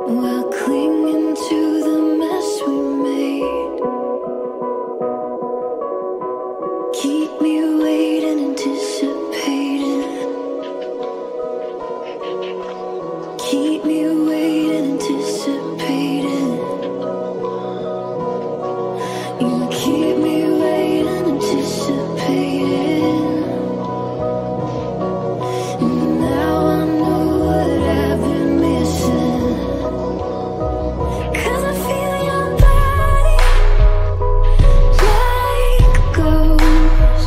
while clinging to the mess we made. Keep me waiting, anticipating. Keep me waiting, anticipating. You keep me waiting, anticipating. And now I know what I've been missing. 'Cause I feel your body like a ghost,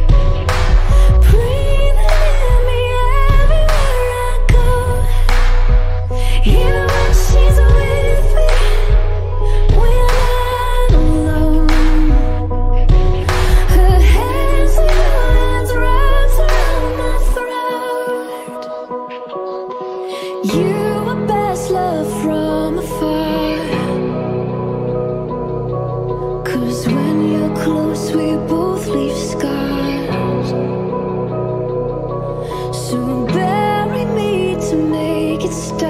breathing in me everywhere I go. Even when she's with me, when I'm alone, her hands in your hands wrapped around my throat. You are best loved from afar, 'cause when you're close we both leave scars. So bury me to make it stop.